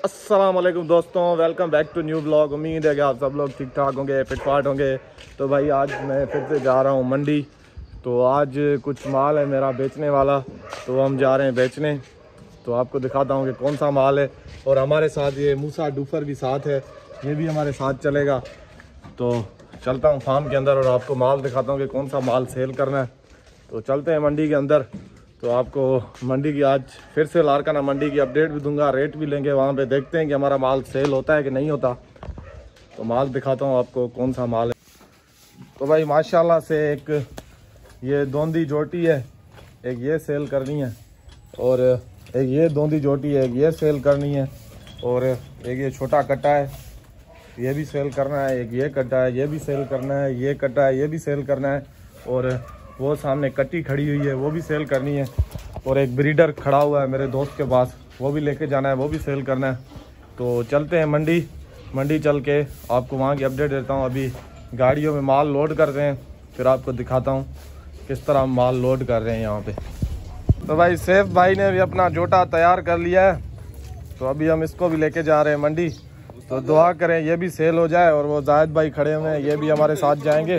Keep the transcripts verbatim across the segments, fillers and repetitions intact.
अस्सलाम वालेकुम दोस्तों, welcome back to new blog. उम्मीद है कि आप सब लोग ठीक ठाक होंगे, फिटफाट होंगे। तो भाई आज मैं फिर से जा रहा हूँ मंडी। तो आज कुछ माल है मेरा बेचने वाला, तो हम जा रहे हैं बेचने। तो आपको दिखाता हूँ कि कौन सा माल है। और हमारे साथ ये मूसा डूफर भी साथ है, ये भी हमारे साथ चलेगा। तो चलता हूँ फार्म के अंदर और आपको माल दिखाता हूँ कि कौन सा माल सेल करना है। तो चलते हैं मंडी के अंदर। तो आपको मंडी की आज फिर से लारकाना मंडी की अपडेट भी दूंगा, रेट भी लेंगे वहाँ पे। देखते हैं कि हमारा माल सेल होता है कि नहीं होता। तो माल दिखाता हूँ आपको कौन सा माल है। तो भाई माशाल्लाह से एक ये दोंदी जोटी है, एक ये सेल करनी है, और एक ये दोंदी जोटी है, एक ये सेल करनी है, और एक ये छोटा कट्टा है, ये भी सेल करना है। एक ये कट्टा है, ये भी सेल करना है। ये कट्टा है, ये भी सेल करना है। और वो सामने कट्टी खड़ी हुई है, वो भी सेल करनी है। और एक ब्रीडर खड़ा हुआ है मेरे दोस्त के पास, वो भी लेके जाना है, वो भी सेल करना है। तो चलते हैं मंडी। मंडी चल के आपको वहाँ की अपडेट देता हूँ। अभी गाड़ियों में माल लोड करते हैं, फिर आपको दिखाता हूँ किस तरह माल लोड कर रहे हैं यहाँ पे। तो भाई सैफ भाई ने भी अपना जोटा तैयार कर लिया है, तो अभी हम इसको भी लेके जा रहे हैं मंडी। तो दुआ करें ये भी सेल हो जाए। और वो जायद भाई खड़े हुए हैं, ये भी हमारे साथ जाएंगे।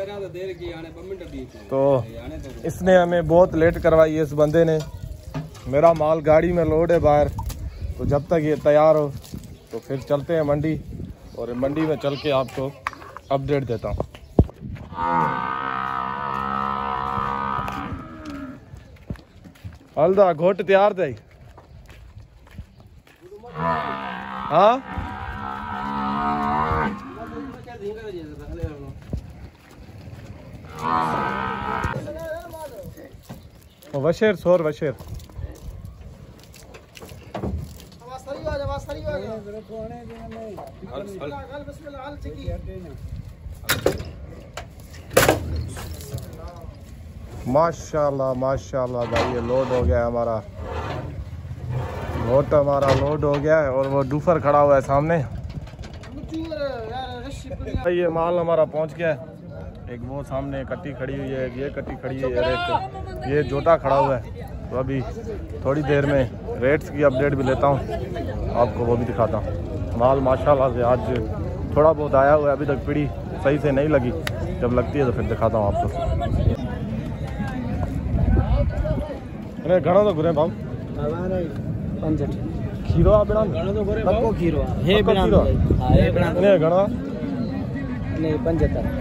तो इसने हमें बहुत लेट करवाई है, इस बंदे ने। मेरा माल गाड़ी में लोड है बाहर, तो जब तक ये तैयार हो तो फिर चलते हैं मंडी। और मंडी में चल के आपको अपडेट देता हूँ। हल्दा घोट तैयार थे। हाँ वशेर सोर वशेर माशाल्लाह माशाल्लाह भाई ये लोड हो गया है हमारा। घोट हमारा लोड हो गया है और वो डूफर खड़ा हुआ है सामने। भाई ये माल हमारा पहुंच गया है। एक वो सामने कट्टी खड़ी हुई है, एक ये कट्टी खड़ी हुई है, और एक ये जोटा खड़ा हुआ है। तो अभी थोड़ी देर में रेट्स की अपडेट भी लेता हूँ, आपको वो भी दिखाता हूँ। माल माशाल्लाह से आज थोड़ा बहुत आया हुआ है, अभी तक पीढ़ी सही से नहीं लगी। जब लगती है तो फिर दिखाता हूँ आपको। अरे घणो तो घुरे भाव खीरो आप बिना तो खीरो है बिना हां है बिना ने घणो नहीं पचहत्तर।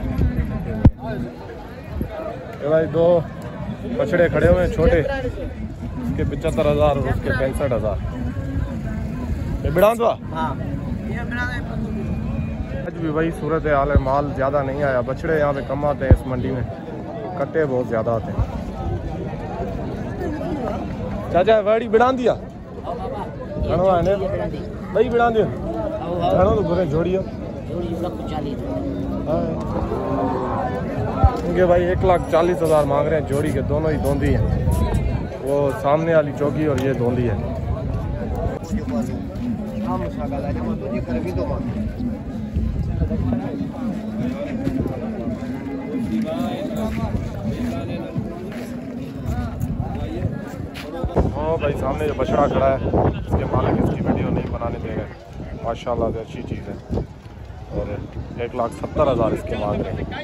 भाई दो बछड़े खड़े हुए हैं छोटे, इसके पचहत्तर हजार और उसके पैंसठ हजार। ये बिड़ांदवा हाँ ये बिड़ांदवा। आज भी वही सूरत हाल है, माल ज़्यादा नहीं आया। बछड़े यहाँ पे कम आते हैं इस मंडी में, कट्टे बहुत ज़्यादा आते हैं। चाचा वाड़ी बिड़ा दिया भाई बिड़ा दिया तो बुरे जोड़ियो इनके भाई एक लाख चालीस हजार मांग रहे हैं जोड़ी के। दोनों ही दोंदी हैं, वो सामने वाली चौकी और ये दोंदी है। हाँ भाई सामने जो बछड़ा खड़ा है, इसके मालिक इसकी वीडियो नहीं बनाने दे रहे। माशाल्लाह से अच्छी चीज़ है। और एक लाख सत्तर हज़ार इसके मांग रहे हैं।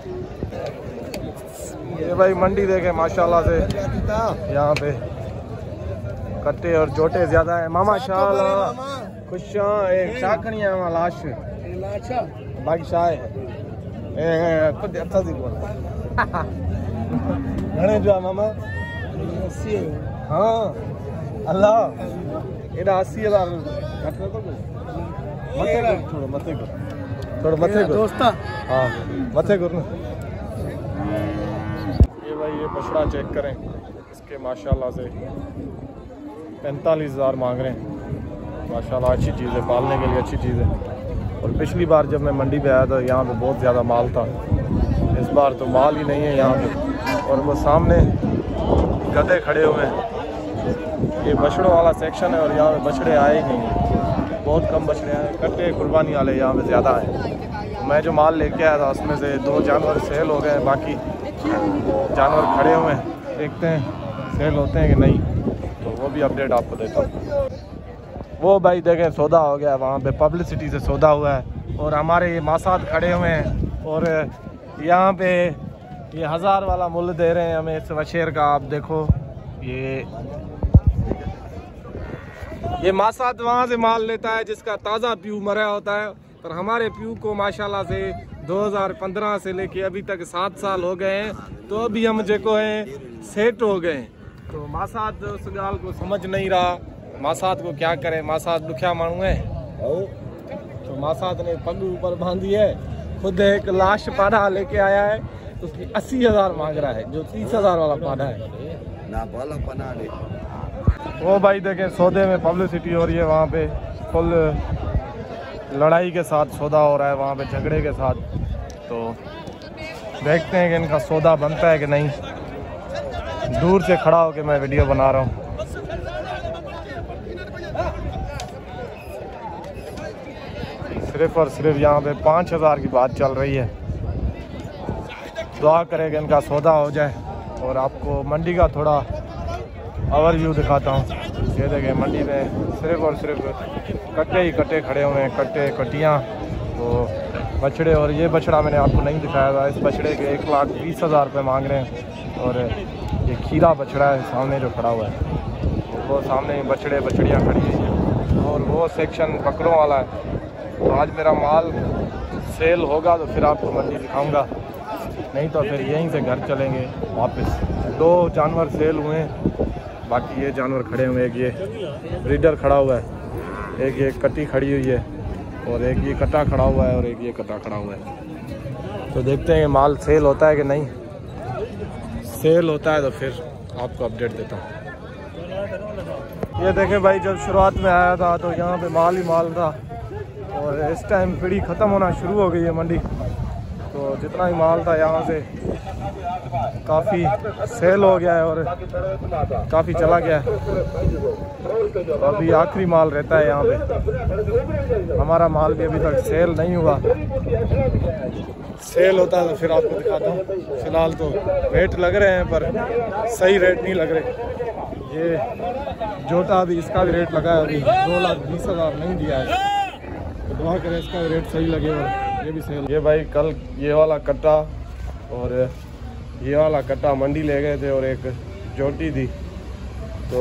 ये भाई मंडी देखे माशाल्लाह से, यहाँ पे कट्टे और जोटे ज़्यादा है। मामा शाह खुश एक शाह खड़ी है वहाँ लाश बाकी शाह है खुद अच्छा सी बोल घने जो मामा हाँ अल्लाह एडा अस्सी हजार मथे थोड़ा मथे को थोड़ा मथे को दोस्ता हाँ मथे को। ये भाई ये बछड़ा चेक करें, इसके माशाल्लाह से पैंतालीस हजार मांग रहे हैं। माशाल्लाह अच्छी चीज़ है, पालने के लिए अच्छी चीज़ है। और पिछली बार जब मैं मंडी पे आया था यहाँ पे बहुत ज़्यादा माल था, इस बार तो माल ही नहीं है यहाँ पे। और वो सामने गधे खड़े हुए हैं, ये बछड़ों वाला सेक्शन है और यहाँ पे बछड़े आए ही नहीं, बहुत कम बछड़े हैं। कट्टे कुर्बानी वाले यहाँ पे ज़्यादा हैं। मैं जो माल लेके आया था उसमें से दो जानवर सेल हो गए हैं, बाकी जानवर खड़े हुए हैं। देखते हैं सेल होते हैं कि नहीं, तो वो भी अपडेट आपको देता हूँ। वो भाई देखें सौदा हो गया, वहाँ पे पब्लिसिटी से सौदा हुआ है। और हमारे ये मासात खड़े हुए हैं और यहाँ पे ये हज़ार वाला मुल्ल दे रहे हैं हमें इस वशेर का। आप देखो ये ये मासात वहाँ से माल लेता है जिसका ताज़ा प्यू मरा होता है, पर हमारे प्यू को माशाल्लाह से दो हज़ार पंद्रह से लेके अभी तक सात साल हो गए हैं, तो अभी हम जेको हैं सेट हो गए। तो मासात उस गाल को समझ नहीं रहा, मासात को क्या करे, मासात दुखिया मानू है। तो मासात ने पग ऊपर बांधी है, खुद एक लाश पाना लेके आया है, उसकी अस्सी हज़ार मांग रहा है, जो तीस हज़ार वाला पाना है ना वाला पाना ले। वो भाई देखें सौदे में पब्लिसिटी हो रही है, वहाँ पे फुल लड़ाई के साथ सौदा हो रहा है, वहाँ पे झगड़े के साथ। तो देखते हैं कि इनका सौदा बनता है कि नहीं। दूर से खड़ा होकर मैं वीडियो बना रहा हूँ। सिर्फ और सिर्फ यहाँ पे पाँच हज़ार की बात चल रही है। दुआ करें कि इनका सौदा हो जाए। और आपको मंडी का थोड़ा ओवरव्यू दिखाता हूँ। ये देखें मंडी में सिर्फ और सिर्फ कट्टे ही कट्टे खड़े हुए हैं, कट्टे कट्टियाँ। तो बछड़े, और ये बछड़ा मैंने आपको नहीं दिखाया था, इस बछड़े के एक लाख बीस हज़ार रुपये मांग रहे हैं। और ये खीरा बछड़ा है सामने जो खड़ा हुआ है, वो सामने बछड़े बछड़ियाँ खड़ी हैं। और वो सेक्शन बकरों वाला है। तो आज मेरा माल सेल होगा तो फिर आपको मंडी दिखाऊंगा, नहीं तो फिर यहीं से घर चलेंगे वापस। दो जानवर सेल हुए हैं, बाकी ये जानवर खड़े हुए हैं। एक ये ब्रीडर खड़ा हुआ है, एक ये कट्टी खड़ी हुई है, और एक ये कट्टा खड़ा हुआ है, और एक ये कट्टा खड़ा हुआ है। तो देखते हैं माल सेल होता है कि नहीं। सेल होता है तो फिर आपको अपडेट देता हूँ। ये देखें भाई, जब शुरुआत में आया था तो यहाँ पे माल ही माल था, और इस टाइम पीढ़ी ख़त्म होना शुरू हो गई है मंडी। तो जितना ही माल था यहाँ से काफ़ी सेल हो गया है और काफ़ी चला गया है। अभी आखिरी माल रहता है यहाँ पे। हमारा माल भी अभी तक सेल नहीं हुआ। सेल होता है तो फिर आपको दिखाता हूँ। फ़िलहाल तो रेट लग रहे हैं पर सही रेट नहीं लग रहे। ये जोटा भी, इसका भी रेट लगा है, अभी दो लाख बीस हज़ार नहीं दिया है। तो दुआ करें इसका रेट सही लगे और ये भी सेल। ये भाई कल ये वाला कट्टा और ये वाला कट्टा मंडी ले गए थे, और एक जोटी थी, तो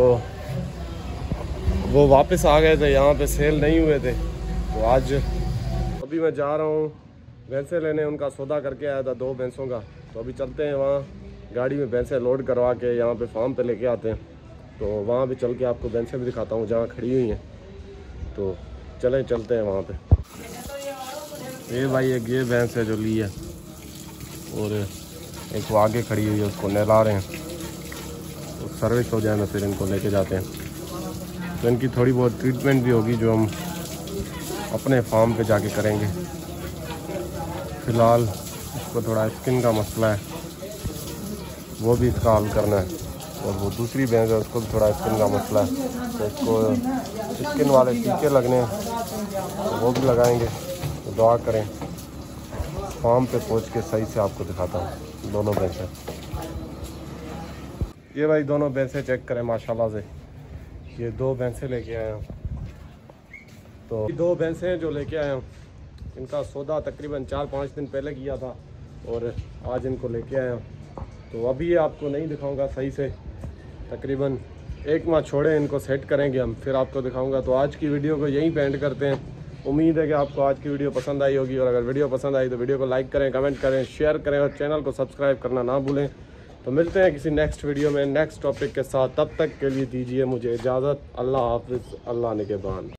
वो वापस आ गए थे, यहाँ पे सेल नहीं हुए थे। तो आज अभी मैं जा रहा हूँ भैंसें लेने, उनका सौदा करके आया था दो भैंसों का। तो अभी चलते हैं वहाँ, गाड़ी में भैंसें लोड करवा के यहाँ पे फार्म पे लेके आते हैं। तो वहाँ भी चल के आपको भैंसें भी दिखाता हूँ जहाँ खड़ी हुई हैं। तो चलें चलते हैं वहाँ पे। ये भाई एक ये भैंस है जो ली है, और एक वो आगे खड़ी हुई है, उसको नहला रहे हैं। तो सर्विस हो जाए तो फिर इनको लेके जाते हैं। तो इनकी थोड़ी बहुत ट्रीटमेंट भी होगी जो हम अपने फार्म पे जाके करेंगे। फ़िलहाल इसको थोड़ा स्किन का मसला है, वो भी इसका हल करना है। और वो दूसरी भैंस है, उसको भी थोड़ा स्किन का मसला है, तो इसको स्किन वाले टीके लगने हैं, तो वो भी लगाएंगे। तो दुआ करें, फार्म पे पहुंच के सही से आपको दिखाता हूँ दोनों भैंसें। ये भाई दोनों भैंसें चेक करें माशाल्लाह से। ये दो भैंसें लेके आए हूँ। तो दो भैंसें जो लेके आए हूँ, इनका सौदा तकरीबन चार पाँच दिन पहले किया था, और आज इनको लेके आया हूँ। तो अभी आपको नहीं दिखाऊंगा सही से, तकरीबन एक माह छोड़े इनको सेट करेंगे हम, फिर आपको दिखाऊंगा। तो आज की वीडियो को यहीं पे एंड करते हैं। उम्मीद है कि आपको आज की वीडियो पसंद आई होगी, और अगर वीडियो पसंद आई तो वीडियो को लाइक करें, कमेंट करें, शेयर करें, और चैनल को सब्सक्राइब करना ना भूलें। तो मिलते हैं किसी नेक्स्ट वीडियो में नेक्स्ट टॉपिक के साथ। तब तक के लिए दीजिए मुझे इजाज़त। अल्लाह हाफ़िज़, अल्लाह निगहबान।